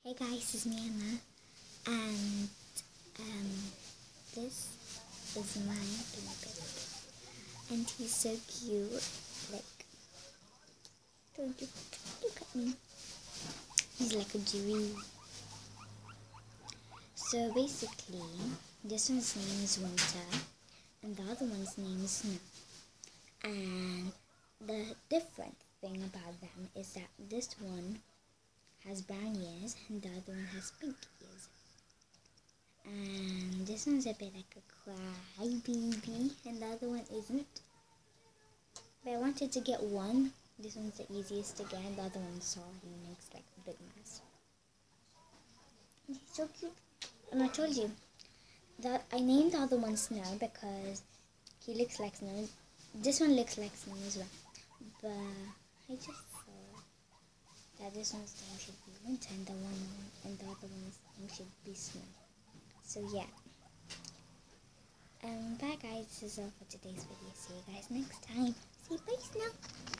Hey guys, it's me Anna, and this is my guinea pig, and he's so cute. Like, don't you look at me? He's like a Jew. So basically, this one's name is Winter, and the other one's name is Snow. And the different thing about them is that this one has brown ears and the other one has pink ears. And this one's a bit like a crybaby and the other one isn't. But I wanted to get one. This one's the easiest to get and the other one saw he makes like a big mess. And he's so cute. And I told you that I named the other one Snow because he looks like snow. This one looks like snow as well. But I just saw that this one's name should be Winter and the other one's name should be Snow. So yeah. Bye guys, this is all for today's video. See you guys next time. Say bye, Snow.